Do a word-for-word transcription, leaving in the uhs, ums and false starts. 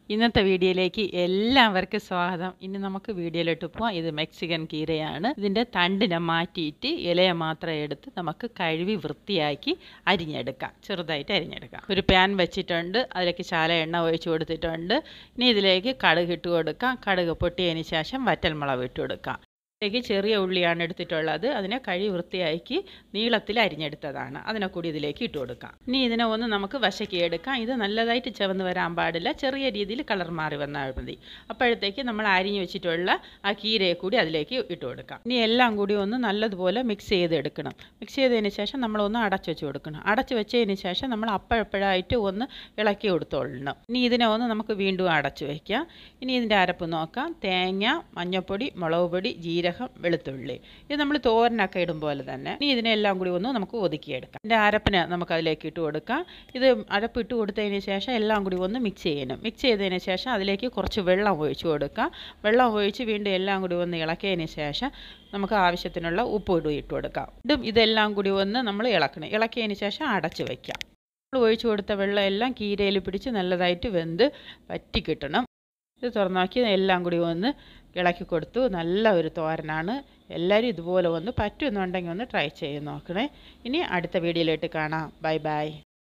ഇന്നത്തെ വീഡിയോയിലേക്ക് എല്ലാവർക്കും സ്വാഗതം. ഇനി നമുക്ക് വീഡിയോയിലോട്ട് പോകാം. ഇത് മെക്സിക്കൻ കീരയാണ്. ഇതിൻ്റെ തണ്ടിനെ മാറ്റിയിട്ട് ഇലയെ മാത്രം എടുത്ത് നമുക്ക് കഴുകി വൃത്തിയാക്കി അരിഞ്ഞെടുക്കാം. ചെറുതായിട്ട് അരിഞ്ഞെടുക്കാം. ഒരു പാൻ വെച്ചിട്ടുണ്ട്. അതിലേക്ക് ശാല എണ്ണ ഒഴിച്ച് കൊടുത്തിട്ടുണ്ട്. ഇനി ഇതിലേക്ക് കടുക് ഇട്ട് കൊടുക്കാം. കടുക് പൊട്ടിയതിന് ശേഷം വറ്റൽമുളക് ഇട്ട് കൊടുക്കാം. ഇതിലേക്ക് ചെറിയ ഉള്ളിയാണ് എടുത്തിട്ടുള്ളത്. അതിനെ കഴുകി വൃത്തിയാക്കി നീളത്തിൽ അരിഞ്ഞെടുത്തതാണ്. അതിനെ കൂടി ഇതിലേക്ക് ഇട്ട് കൊടുക്കാം. ഇനി ഇതിനെ ഒന്ന് നമുക്ക് വശക്കി എടുക്കാം. ഇത് നല്ലതായിട്ട് ചുവന്ന് വരാൻ പാടില്ല. ചെറിയ രീതിയിൽ കളർ മാറി വന്നാൽ മതി. അപ്പോഴത്തേക്ക് നമ്മൾ അരിഞ്ഞു വെച്ചിട്ടുള്ള ആ കീരയെ കൂടി അതിലേക്ക് ഇട്ട് കൊടുക്കാം. ഇനി എല്ലാം കൂടി ഒന്ന് നല്ലതുപോലെ മിക്സ് ചെയ്തെടുക്കണം. മിക്സ് ചെയ്തതിന് ശേഷം നമ്മളൊന്ന് അടച്ചു വെച്ച് കൊടുക്കണം. അടച്ചു വെച്ചതിന് ശേഷം നമ്മൾ അപ്പോഴപ്പോഴായിട്ട് ഒന്ന് ഇളക്കി കൊടുത്തോളണം. ഇനി ഇതിനെ ഒന്ന് നമുക്ക് വീണ്ടും അടച്ചു വയ്ക്കാം. ഇനി ഇതിൻ്റെ അരപ്പ് നോക്കാം. തേങ്ങ, മഞ്ഞൾപ്പൊടി, മുളക് പൊടി, ജീരകം, വെളുത്തുള്ളി. ഇത് നമ്മൾ തോരനൊക്കെ ഇടും പോലെ തന്നെ. ഇനി ഇതിനെല്ലാം കൂടി ഒന്ന് നമുക്ക് ഒതുക്കിയെടുക്കാം. ഇതിൻ്റെ അരപ്പിന് നമുക്ക് അതിലേക്ക് ഇട്ട് കൊടുക്കാം. ഇത് അരപ്പ് ഇട്ട് കൊടുത്തതിന് ശേഷം എല്ലാം കൂടി ഒന്ന് മിക്സ് ചെയ്യണം. മിക്സ് ചെയ്തതിന് ശേഷം അതിലേക്ക് കുറച്ച് വെള്ളം ഒഴിച്ച് കൊടുക്കാം. വെള്ളം ഒഴിച്ച് വീണ്ടും എല്ലാം കൂടി ഒന്ന് ഇളക്കിയതിന് ശേഷം നമുക്ക് ആവശ്യത്തിനുള്ള ഉപ്പ് ഇട്ട് ഇട്ട് കൊടുക്കാം. വീണ്ടും ഇതെല്ലാം കൂടി ഒന്ന് നമ്മൾ ഇളക്കണം. ഇളക്കിയതിന് ശേഷം അടച്ച് വയ്ക്കാം. നമ്മൾ ഒഴിച്ചു കൊടുത്ത വെള്ളം എല്ലാം കീരയിൽ പിടിച്ച് നല്ലതായിട്ട് വെന്ത് വറ്റി കിട്ടണം. ഇത് തുറന്നാക്കി എല്ലാം കൂടി ഒന്ന് ഇളക്കി കൊടുത്തു. നല്ല ഒരു തോരനാണ്. എല്ലാവരും ഇതുപോലെ ഒന്ന് പറ്റുന്നുണ്ടെങ്കിൽ ഒന്ന് ട്രൈ ചെയ്ത് നോക്കണേ. ഇനി അടുത്ത വീഡിയോയിലോട്ട് കാണാം. Bye by.